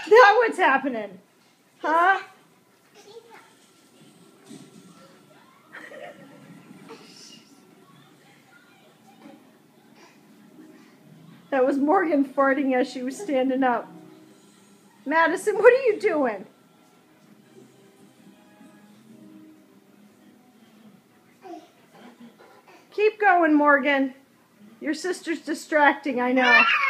Now what's happening? Huh? That was Morgan farting as she was standing up. Madison, what are you doing? Keep going, Morgan. Your sister's distracting, I know.